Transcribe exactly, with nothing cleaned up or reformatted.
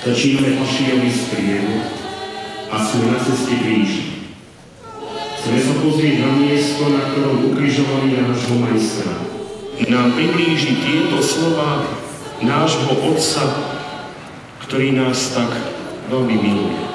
Začíname Pašiový sprievod a sme na ceste kríži. Chceme sa pozrieť na miesto, na ktorom ukrižovali nášho majstra. Nám priblíži tieto slova nášho Otca, ktorý nás tak veľmi miluje.